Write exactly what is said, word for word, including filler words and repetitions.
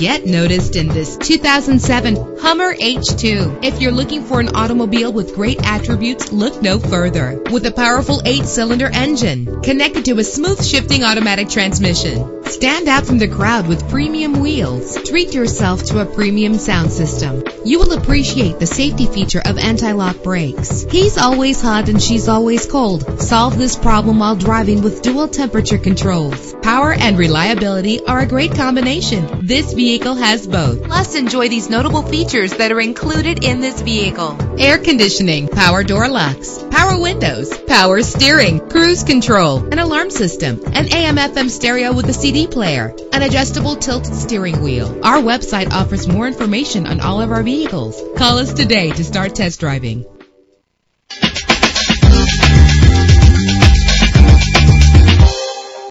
Get noticed in this two thousand seven Hummer H two. If you're looking for an automobile with great attributes, look no further. With a powerful eight-cylinder engine connected to a smooth shifting automatic transmission, stand out from the crowd with premium wheels. Treat yourself to a premium sound system. You will appreciate the safety feature of anti-lock brakes. He's always hot and she's always cold. Solve this problem while driving with dual temperature controls. Power and reliability are a great combination. This vehicle has both. Plus, enjoy these notable features that are included in this vehicle: air conditioning, power door locks, power windows, power steering, cruise control, an alarm system, an A M F M stereo with a C D player, an adjustable tilted steering wheel. Our website offers more information on all of our vehicles. Call us today to start test driving.